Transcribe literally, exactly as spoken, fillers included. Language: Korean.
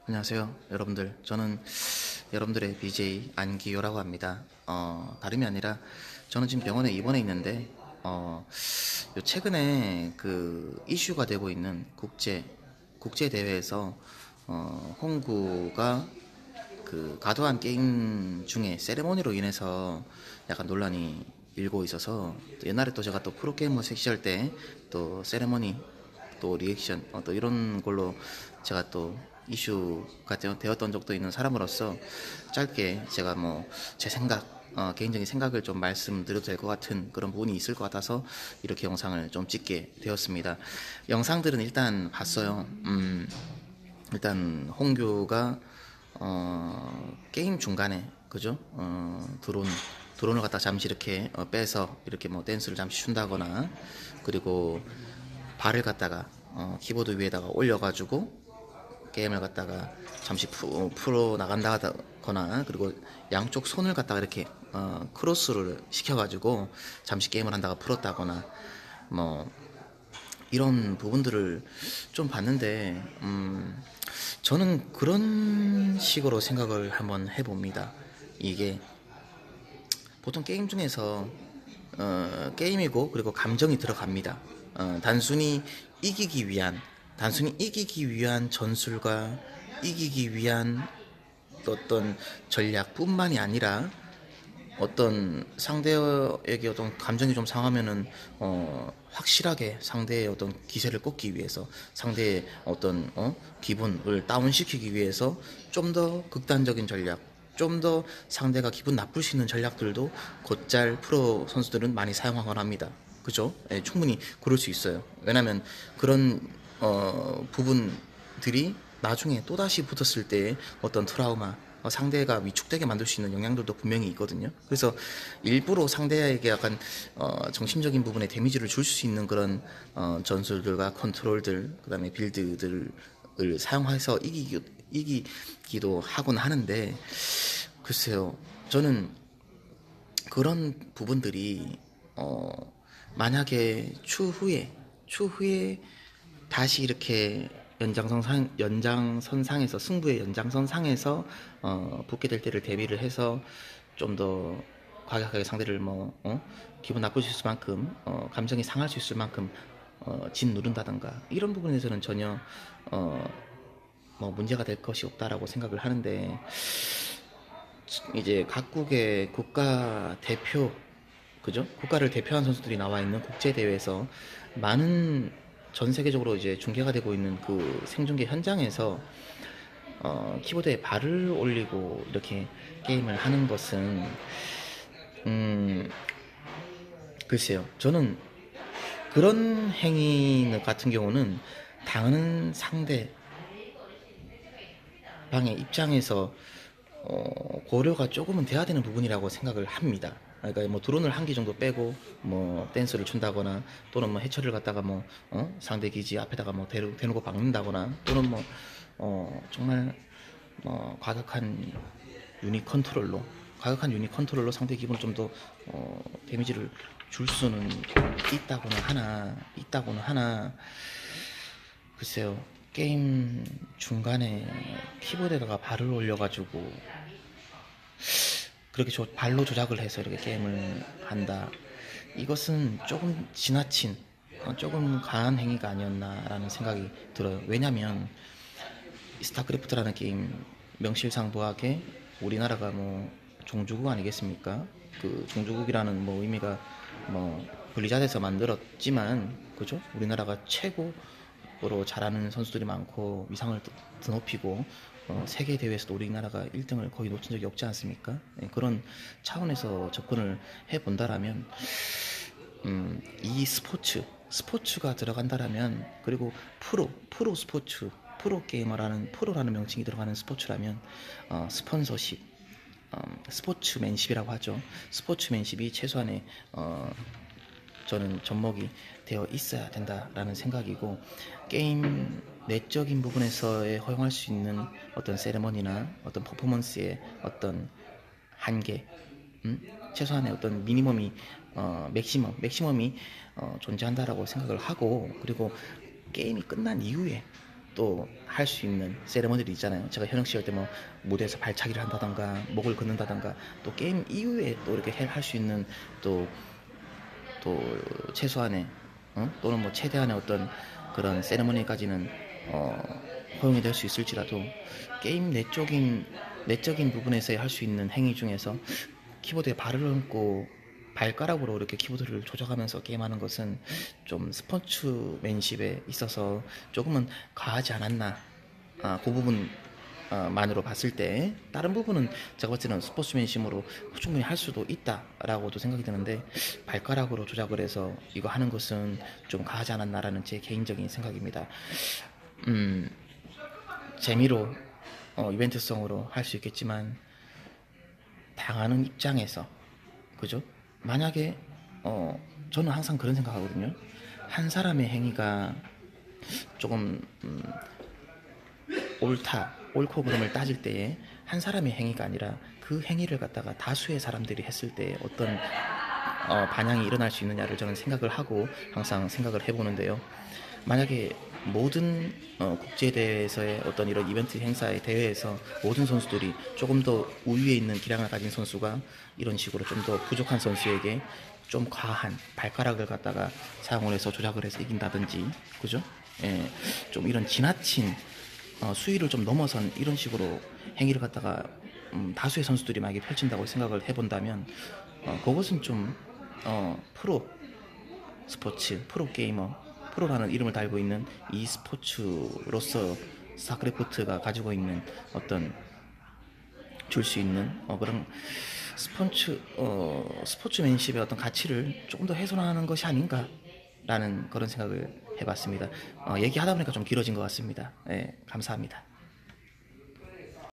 안녕하세요 여러분들. 저는 여러분들의 비제이 안기요라고 합니다. 어, 다름이 아니라 저는 지금 병원에 입원해 있는데 어, 요 최근에 그 이슈가 되고 있는 국제 국제 대회에서 어, 홍구가 그 가도한 게임 중에 세레모니로 인해서 약간 논란이 일고 있어서, 옛날에 또 제가 또 프로게이머 시절 때 또 세레모니 또 리액션 어, 또 이런 걸로 제가 또 이슈가 되었던 적도 있는 사람으로서 짧게 제가 뭐 제 생각, 어, 개인적인 생각을 좀 말씀드려도 될 것 같은 그런 부분이 있을 것 같아서 이렇게 영상을 좀 찍게 되었습니다. 영상들은 일단 봤어요. 음, 일단 홍규가 어, 게임 중간에 그죠? 어, 드론 드론을 갖다 잠시 이렇게 어, 빼서 이렇게 뭐 댄스를 잠시 춘다거나, 그리고 발을 갖다가 어, 키보드 위에다가 올려가지고 게임을 갖다가 잠시 푸, 풀어 나간다거나, 그리고 양쪽 손을 갖다가 이렇게 어, 크로스를 시켜가지고 잠시 게임을 한다가 풀었다거나, 뭐 이런 부분들을 좀 봤는데, 음, 저는 그런 식으로 생각을 한번 해봅니다. 이게 보통 게임 중에서 어, 게임이고 그리고 감정이 들어갑니다. 어, 단순히 이기기 위한 단순히 이기기 위한 전술과 이기기 위한 어떤 전략뿐만이 아니라, 어떤 상대에게 어떤 감정이 좀 상하면은 어, 확실하게 상대의 어떤 기세를 꺾기 위해서, 상대의 어떤 어, 기분을 다운시키기 위해서 좀 더 극단적인 전략, 좀 더 상대가 기분 나쁠 수 있는 전략들도 곧잘 프로 선수들은 많이 사용하곤 합니다. 그죠? 예, 충분히 그럴 수 있어요. 왜냐면 그런 어, 부분들이 나중에 또다시 붙었을 때 어떤 트라우마, 어, 상대가 위축되게 만들 수 있는 영향들도 분명히 있거든요. 그래서 일부러 상대에게 약간 어, 정신적인 부분에 데미지를 줄 수 있는 그런 어, 전술들과 컨트롤들, 그 다음에 빌드들을 사용해서 이기기, 이기기도 하곤 하는데, 글쎄요, 저는 그런 부분들이 어, 만약에 추후에 추후에 다시 이렇게 연장선상 연장선상에서, 승부의 연장선상에서 어, 붙게 될 때를 대비를 해서 좀 더 과격하게 상대를 뭐 어? 기분 나쁠 수 있을 만큼, 어, 감정이 상할 수 있을 만큼 어, 진 누른다던가, 이런 부분에서는 전혀 어, 뭐 문제가 될 것이 없다라고 생각을 하는데, 이제 각국의 국가 대표, 그죠? 국가를 대표한 선수들이 나와 있는 국제 대회에서 많은, 전 세계적으로 이제 중계가 되고 있는 그 생중계 현장에서 어, 키보드에 발을 올리고 이렇게 게임을 하는 것은, 음, 글쎄요, 저는 그런 행위 같은 경우는 당하는 상대방의 입장에서 어, 고려가 조금은 돼야 되는 부분이라고 생각을 합니다. 그러니까 뭐 드론을 한 기 정도 빼고 뭐 댄스를 춘다거나, 또는 뭐 해처리를 갖다가 뭐 어? 상대 기지 앞에다가 뭐 대놓, 대놓고 박는다거나, 또는 뭐 어, 정말 뭐 과격한 유닛 컨트롤로 과격한 유닛 컨트롤로 상대 기분을 좀 더 어, 데미지를 줄 수는 있다고는 하나 있다고는 하나 글쎄요, 게임 중간에 키보드에다가 발을 올려가지고 그렇게 조, 발로 조작을 해서 이렇게 게임을 한다, 이것은 조금 지나친, 어, 조금 강한 행위가 아니었나라는 생각이 들어요. 왜냐면 스타크래프트라는 게임, 명실상부하게 우리나라가 뭐 종주국 아니겠습니까? 그 종주국이라는 뭐 의미가 뭐 블리자드에서 만들었지만, 그죠? 우리나라가 최고로 잘하는 선수들이 많고 위상을 드높이고 어, 세계 대회에서도 우리나라가 일 등을 거의 놓친 적이 없지 않습니까? 네, 그런 차원에서 접근을 해본다라면, 음, 이 스포츠 스포츠가 들어간다라면, 그리고 프로 프로 스포츠, 프로 게이머라는, 프로라는 명칭이 들어가는 스포츠라면 어, 스폰서십, 어, 스포츠맨십이라고 하죠. 스포츠맨십이 최소한의 어, 저는 접목이 되어 있어야 된다라는 생각이고, 게임 내적인 부분에서의 허용할 수 있는 어떤 세레머니나 어떤 퍼포먼스의 어떤 한계, 음? 최소한의 어떤 미니멈이, 어, 맥시멈, 맥시멈이 어, 존재한다라고 생각을 하고, 그리고 게임이 끝난 이후에 또 할 수 있는 세레머니들이 있잖아요. 제가 현역 시절 때 뭐 무대에서 발차기를 한다던가 목을 긋는다던가 또 게임 이후에 또 이렇게 할 수 있는 또 또 최소한의 어? 또는 뭐 최대한의 어떤 그런 세레머니까지는 어, 허용이 될 수 있을지라도 게임 내적인 내적인 부분에서 할 수 있는 행위 중에서 키보드에 발을 얹고 발가락으로 이렇게 키보드를 조작하면서 게임하는 것은 좀 스포츠맨십에 있어서 조금은 과하지 않았나. 아, 그 부분 어, 만으로 봤을 때 다른 부분은 제가 봤을 때는 스포츠맨심으로 충분히 할 수도 있다라고도 생각이 드는데 발가락으로 조작을 해서 이거 하는 것은 좀 과하지 않았나라는 제 개인적인 생각입니다. 음, 재미로 어, 이벤트성으로 할 수 있겠지만 당하는 입장에서 그죠? 만약에 어, 저는 항상 그런 생각하거든요. 한 사람의 행위가 조금 음, 옳다, 옳고 그름을 따질 때에 한 사람의 행위가 아니라 그 행위를 갖다가 다수의 사람들이 했을 때 어떤 어, 반향이 일어날 수 있느냐를 저는 생각을 하고 항상 생각을 해보는데요. 만약에 모든 어, 국제대회에서의 어떤 이런 이벤트 행사의 대회에서 모든 선수들이 조금 더 우위에 있는 기량을 가진 선수가 이런 식으로 좀 더 부족한 선수에게 좀 과한 발가락을 갖다가 사용을 해서 조작을 해서 이긴다든지 그죠? 예, 좀 이런 지나친 어, 수위를 좀 넘어선 이런 식으로 행위를 갖다가 음, 다수의 선수들이 만약에 펼친다고 생각을 해본다면 어, 그것은 좀 어, 프로 스포츠, 프로게이머, 프로라는 이름을 달고 있는 이 스포츠로서 스타크래프트가 가지고 있는 어떤 줄 수 있는 어, 그런 스포츠 어, 스포츠맨십의 어떤 가치를 조금 더 훼손하는 것이 아닌가라는 그런 생각을 해봤습니다. 어, 얘기하다 보니까 좀 길어진 것 같습니다. 네, 감사합니다.